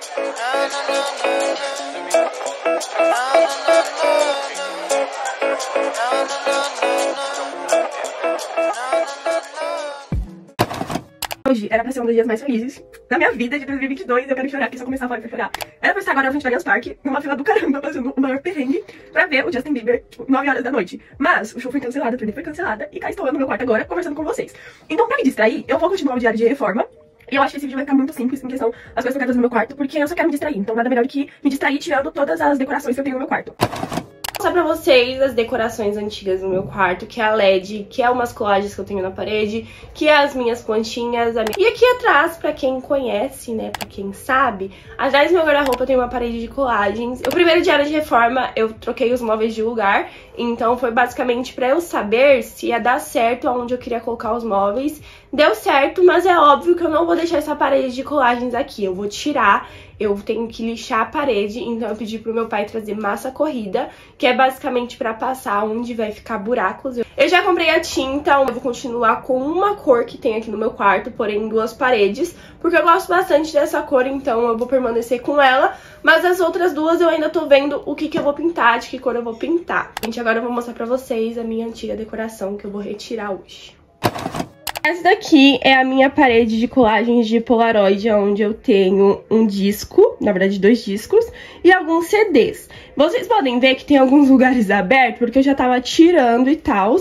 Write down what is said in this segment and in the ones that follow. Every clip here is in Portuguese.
Hoje era pra ser um dos dias mais felizes da minha vida de 2022. Eu quero chorar, porque se eu começar a falar, eu vou chorar. Era pra estar agora na frente da Allianz Parque, numa fila do caramba, fazendo o maior perrengue pra ver o Justin Bieber, tipo, 9 horas da noite. Mas o show foi cancelado, a turnê foi cancelada, e cá estou eu no meu quarto agora, conversando com vocês. Então, pra me distrair, eu vou continuar o diário de reforma. E eu acho que esse vídeo vai ficar muito simples em questão das coisas trocadas no meu quarto, porque eu só quero me distrair. Então nada melhor do que me distrair tirando todas as decorações que eu tenho no meu quarto. Vou mostrar pra vocês as decorações antigas no meu quarto, que é a LED, que é umas colagens que eu tenho na parede, que é as minhas plantinhas. E aqui atrás, pra quem conhece, né, pra quem sabe, atrás do meu guarda-roupa tem uma parede de colagens. O primeiro diário de reforma, eu troquei os móveis de lugar, então foi basicamente pra eu saber se ia dar certo aonde eu queria colocar os móveis. Deu certo, mas é óbvio que eu não vou deixar essa parede de colagens aqui, eu vou tirar. Eu tenho que lixar a parede, então eu pedi pro meu pai trazer massa corrida, que é basicamente pra passar onde vai ficar buracos. Eu já comprei a tinta, eu vou continuar com uma cor que tem aqui no meu quarto, porém em 2 paredes, porque eu gosto bastante dessa cor, então eu vou permanecer com ela. Mas as outras 2 eu ainda tô vendo o que eu vou pintar, de que cor eu vou pintar. Gente, agora eu vou mostrar pra vocês a minha antiga decoração que eu vou retirar hoje. Essa daqui é a minha parede de colagens de Polaroid, onde eu tenho um disco, na verdade 2 discos, e alguns CDs. Vocês podem ver que tem alguns lugares abertos, porque eu já tava tirando e tal.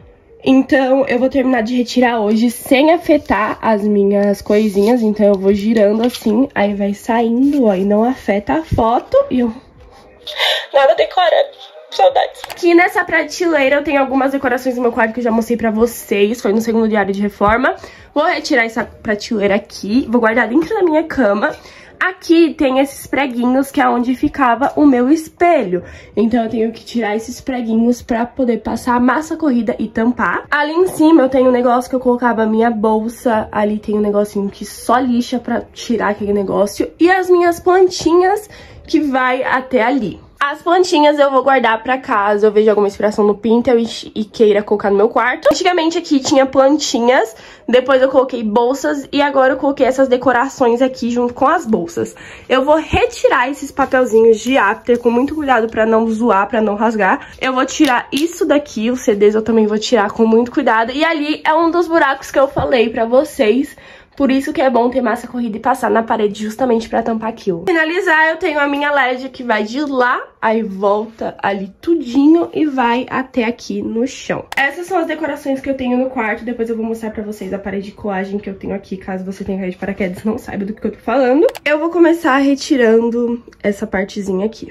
Então eu vou terminar de retirar hoje sem afetar as minhas coisinhas. Então eu vou girando assim, aí vai saindo, ó, e não afeta a foto. E eu... nada decorado. Saudades. Aqui nessa prateleira eu tenho algumas decorações do meu quarto que eu já mostrei pra vocês. Foi no segundo diário de reforma. Vou retirar essa prateleira aqui. Vou guardar dentro da minha cama. Aqui tem esses preguinhos que é onde ficava o meu espelho. Então eu tenho que tirar esses preguinhos pra poder passar a massa corrida e tampar. Ali em cima eu tenho um negócio que eu colocava a minha bolsa. Ali tem um negocinho que só lixa pra tirar aquele negócio. E as minhas plantinhas que vai até ali. As plantinhas eu vou guardar pra caso eu veja alguma inspiração no Pinterest e queira colocar no meu quarto. Antigamente aqui tinha plantinhas, depois eu coloquei bolsas e agora eu coloquei essas decorações aqui junto com as bolsas. Eu vou retirar esses papelzinhos de after com muito cuidado pra não zoar, pra não rasgar. Eu vou tirar isso daqui, os CDs eu também vou tirar com muito cuidado. E ali é um dos buracos que eu falei pra vocês. Por isso que é bom ter massa corrida e passar na parede justamente pra tampar aquilo. Pra finalizar, eu tenho a minha LED que vai de lá, aí volta ali tudinho e vai até aqui no chão. Essas são as decorações que eu tenho no quarto. Depois eu vou mostrar pra vocês a parede de colagem que eu tenho aqui, caso você tenha caído de paraquedas e não saiba do que eu tô falando. Eu vou começar retirando essa partezinha aqui.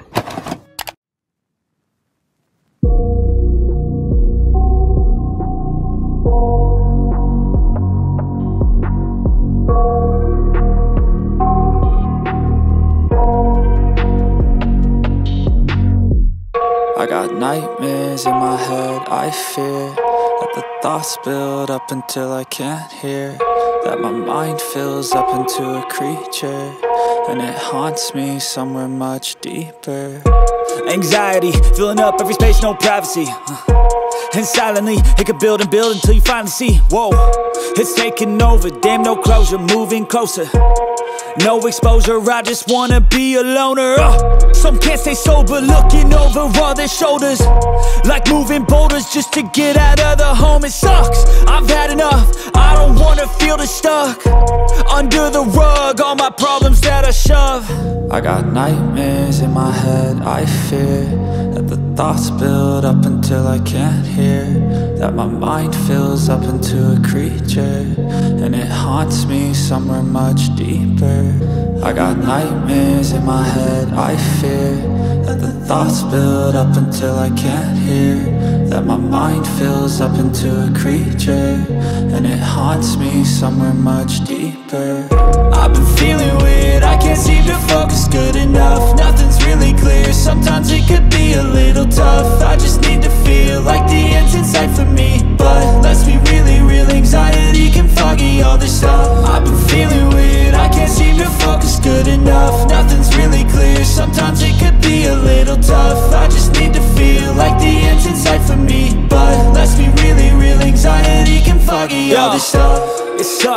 I got nightmares in my head, I fear that the thoughts build up until I can't hear, that my mind fills up into a creature, and it haunts me somewhere much deeper. Anxiety, filling up every space, no privacy, and silently, it could build and build until you finally see, whoa, it's taking over, damn no closure, moving closer. No exposure, I just wanna be a loner. Some can't stay sober, looking over all their shoulders, like moving boulders just to get out of the home. It sucks, I've had enough, I don't wanna feel the stuck under the rug, all my problems that I shove. I got nightmares in my head, I fear that the thoughts build up until I can't hear, that my mind fills up into a creature, and it haunts me somewhere much deeper. I got nightmares in my head, I fear that the thoughts build up until I can't hear, that my mind fills up into a creature, and it haunts me somewhere much deeper. I've been feeling weird, I can't seem to focus good enough, nothing's really clear, sometimes it could be a little tough. I just need to feel like the end's in sight for me, but let's be really real, anxiety can foggy all this stuff. I've been feeling weird, I can't seem to focus good enough, nothing's really clear, sometimes it could be a little tough. I just need to feel like the end's in sight for me, but let's be really real, anxiety can foggy all this stuff. It sucks,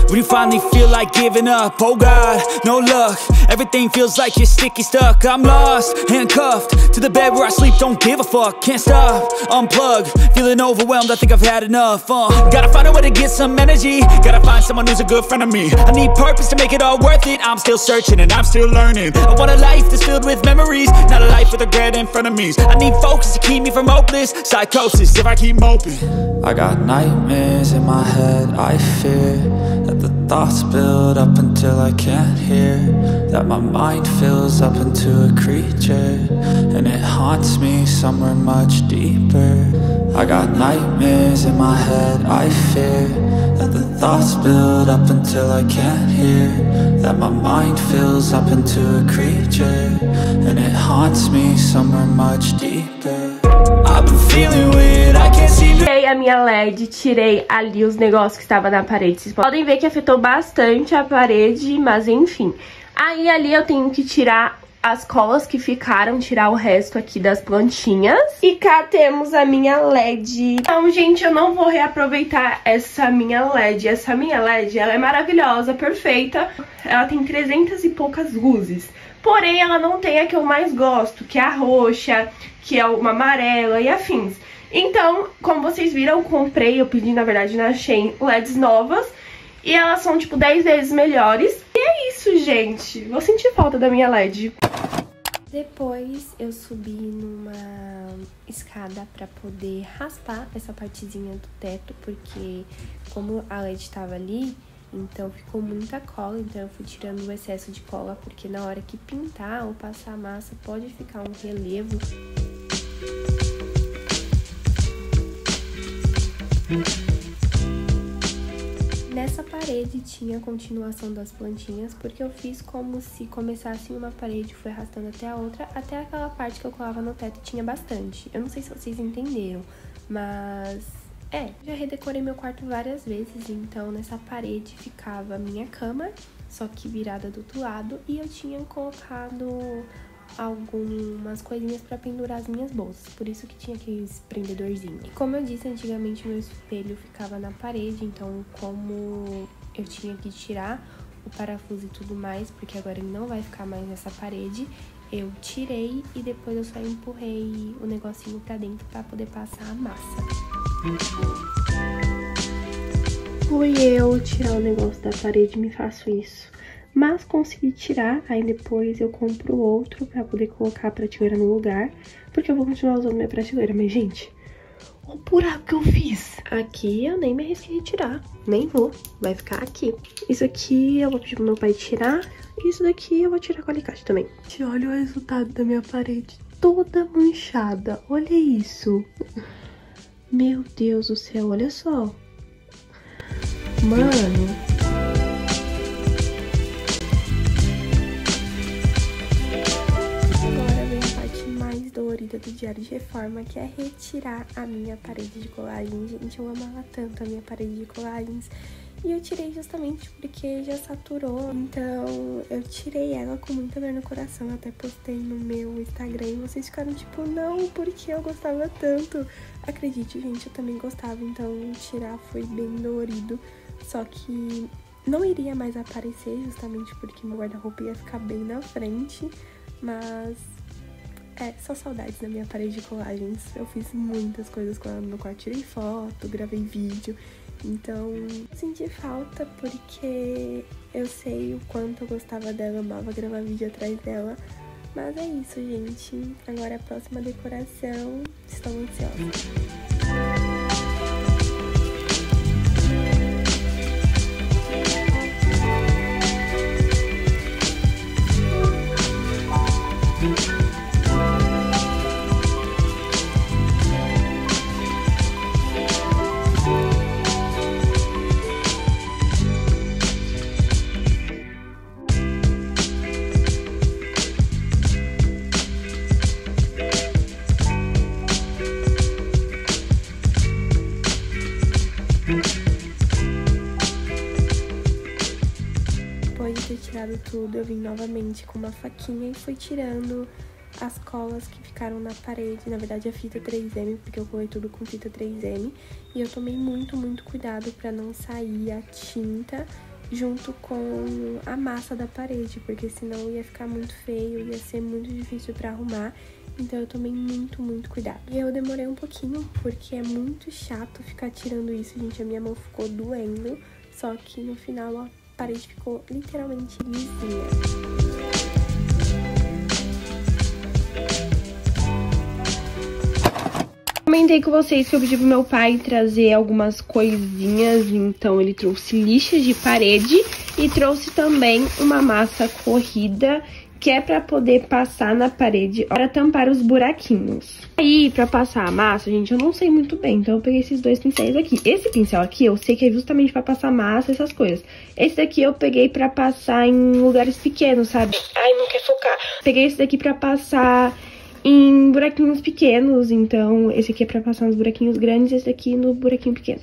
when you finally feel like giving up. Oh God, no luck, everything feels like you're sticky stuck. I'm lost, handcuffed to the bed where I sleep, don't give a fuck. Can't stop, unplug, feeling overwhelmed, I think I've had enough. Gotta find a way to get some energy, gotta find someone who's a good friend of me. I need purpose to make it all worth it, I'm still searching and I'm still learning. I want a life that's filled with memories, not a life with regret and frenemies. I need focus to keep me from hopeless psychosis if I keep moping. I got nightmares in my head, I fear that the thoughts build up until I can't hear, that my mind fills up into a creature, and it haunts me somewhere much deeper. I got nightmares in my head, I fear that the thoughts build up until I can't hear, that my mind fills up into a creature, and it haunts me somewhere much deeper. I've been feeling weird, I can't see. Tirei a minha LED, tirei ali os negócios que estavam na parede. Vocês podem ver que afetou bastante a parede, mas enfim. Aí ali eu tenho que tirar as colas que ficaram, tirar o resto aqui das plantinhas. E cá temos a minha LED. Então, gente, eu não vou reaproveitar essa minha LED. Essa minha LED, ela é maravilhosa, perfeita. Ela tem 300 e poucas luzes. Porém, ela não tem a que eu mais gosto, que é a roxa, que é uma amarela e afins. Então, como vocês viram, eu pedi, na verdade, na Shein, LEDs novas. E elas são, tipo, 10 vezes melhores. E é isso, gente. Vou sentir falta da minha LED. Depois, eu subi numa escada pra poder raspar essa partezinha do teto. Porque, como a LED tava ali, então ficou muita cola. Então, eu fui tirando o excesso de cola. Porque na hora que pintar ou passar a massa, pode ficar um relevo. Nessa parede tinha a continuação das plantinhas, porque eu fiz como se começasse em uma parede e fui arrastando até a outra, até aquela parte que eu colava no teto tinha bastante. Eu não sei se vocês entenderam, mas já redecorei meu quarto várias vezes, então nessa parede ficava a minha cama, só que virada do outro lado, e eu tinha colocado algumas coisinhas pra pendurar as minhas bolsas, por isso que tinha aqueles prendedorzinhos. E como eu disse, antigamente meu espelho ficava na parede, então como eu tinha que tirar o parafuso e tudo mais, porque agora ele não vai ficar mais nessa parede, eu tirei e depois eu só empurrei o negocinho pra dentro pra poder passar a massa. Fui eu tirar o negócio da parede, me faço isso. Mas consegui tirar, aí depois eu compro outro pra poder colocar a prateleira no lugar, porque eu vou continuar usando minha prateleira. Mas, gente, olha o buraco que eu fiz. Aqui eu nem me arrisquei a tirar, nem vou, vai ficar aqui. Isso aqui eu vou pedir pro meu pai tirar, e isso daqui eu vou tirar com o alicate também. Olha o resultado da minha parede, toda manchada, olha isso. Meu Deus do céu, olha só. Mano... dolorida do diário de reforma, que é retirar a minha parede de colagem. Gente, eu amava tanto a minha parede de colagens e eu tirei justamente porque já saturou, então eu tirei ela com muita dor no coração. Eu até postei no meu Instagram e vocês ficaram tipo, não, porque eu gostava tanto. Acredite, gente, eu também gostava, então tirar foi bem dolorido, só que não iria mais aparecer justamente porque meu guarda-roupa ia ficar bem na frente, mas... só saudades da minha parede de colagens. Eu fiz muitas coisas com ela no meu quarto, tirei foto, gravei vídeo. Então, senti falta porque eu sei o quanto eu gostava dela, eu amava gravar vídeo atrás dela. Mas é isso, gente. Agora a próxima decoração, estou ansiosa. Depois de ter tirado tudo, eu vim novamente com uma faquinha e fui tirando as colas que ficaram na parede. Na verdade, a fita 3M, porque eu colei tudo com fita 3M. E eu tomei muito cuidado pra não sair a tinta junto com a massa da parede, porque senão ia ficar muito feio, ia ser muito difícil pra arrumar. Então eu tomei muito cuidado. E eu demorei um pouquinho, porque é muito chato ficar tirando isso, gente. A minha mão ficou doendo, só que no final a parede ficou literalmente lisinha. Comentei com vocês que eu pedi pro meu pai trazer algumas coisinhas, então ele trouxe lixas de parede e trouxe também uma massa corrida, que é pra poder passar na parede para tampar os buraquinhos. Aí, pra passar a massa, gente, eu não sei muito bem, então eu peguei esses dois pincéis aqui. Esse pincel aqui, eu sei que é justamente pra passar massa, essas coisas. Esse daqui eu peguei pra passar em lugares pequenos, sabe? Ai, não quer focar. Peguei esse daqui pra passar em buraquinhos pequenos, então esse aqui é pra passar nos buraquinhos grandes, esse daqui no buraquinho pequeno.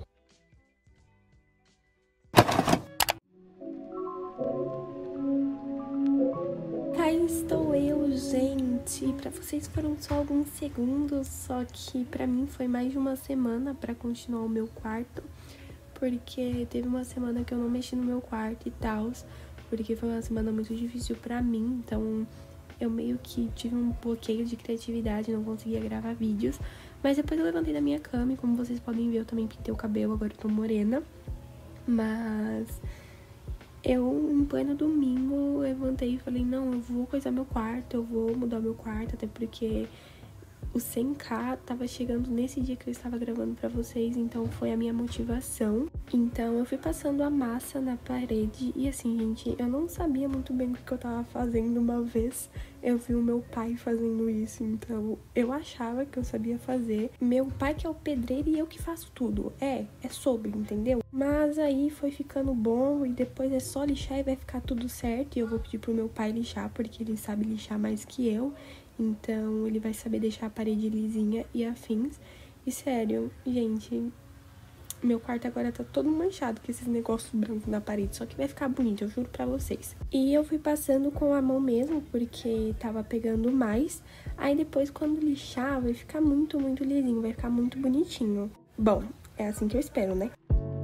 Aí estou eu, gente. Pra vocês foram só alguns segundos, só que pra mim foi mais de uma semana pra continuar o meu quarto, porque teve uma semana que eu não mexi no meu quarto e tal, porque foi uma semana muito difícil pra mim, então eu meio que tive um bloqueio de criatividade, não conseguia gravar vídeos. Mas depois eu levantei da minha cama e, como vocês podem ver, eu também pintei o cabelo, agora eu tô morena. Mas eu, em pleno domingo, levantei e falei, não, eu vou coisar meu quarto, eu vou mudar meu quarto, até porque o 100k tava chegando nesse dia que eu estava gravando pra vocês, então foi a minha motivação. Então eu fui passando a massa na parede e assim, gente, eu não sabia muito bem o que eu tava fazendo. Uma vez eu vi o meu pai fazendo isso, então eu achava que eu sabia fazer. Meu pai que é o pedreiro e eu que faço tudo. É sobre, entendeu? Mas aí foi ficando bom e depois é só lixar e vai ficar tudo certo. E eu vou pedir pro meu pai lixar, porque ele sabe lixar mais que eu. Então ele vai saber deixar a parede lisinha e afins. E sério, gente, meu quarto agora tá todo manchado com esses negócios brancos na parede. Só que vai ficar bonito, eu juro pra vocês. E eu fui passando com a mão mesmo, porque tava pegando mais. Aí depois, quando lixar, vai ficar muito lisinho, vai ficar muito bonitinho. Bom, é assim que eu espero, né?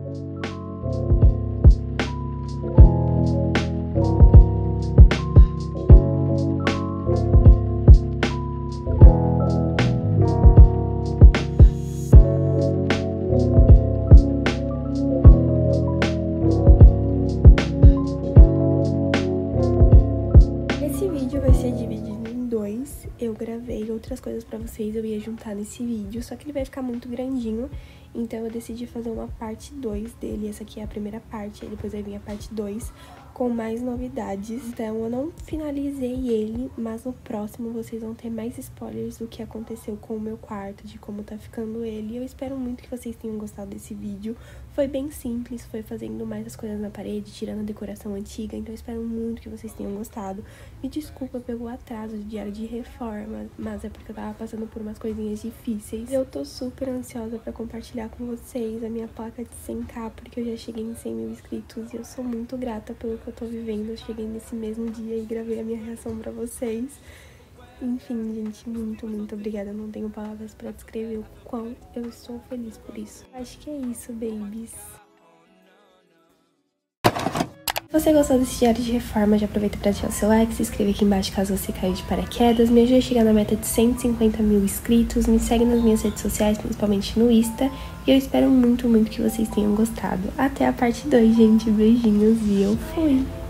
Eu gravei outras coisas pra vocês, eu ia juntar nesse vídeo, só que ele vai ficar muito grandinho, então eu decidi fazer uma parte 2 dele. Essa aqui é a primeira parte, aí depois vai vir a parte 2 com mais novidades. Então eu não finalizei ele, mas no próximo vocês vão ter mais spoilers do que aconteceu com o meu quarto, de como tá ficando ele. Eu espero muito que vocês tenham gostado desse vídeo. Foi bem simples, foi fazendo mais as coisas na parede, tirando a decoração antiga, então eu espero muito que vocês tenham gostado. Me desculpa pelo atraso de diário de reforma, mas é porque eu tava passando por umas coisinhas difíceis. Eu tô super ansiosa pra compartilhar com vocês a minha placa de 100k, porque eu já cheguei em 100 mil inscritos e eu sou muito grata pelo que eu tô vivendo. Eu cheguei nesse mesmo dia e gravei a minha reação pra vocês. Enfim, gente, muito obrigada. Eu não tenho palavras pra descrever o quão eu estou feliz por isso. Acho que é isso, babies. Se você gostou desse diário de reforma, já aproveita pra deixar o seu like, se inscreve aqui embaixo caso você caiu de paraquedas, me ajude a chegar na meta de 150 mil inscritos, me segue nas minhas redes sociais, principalmente no Insta, e eu espero muito que vocês tenham gostado. Até a parte 2, gente. Beijinhos e eu fui!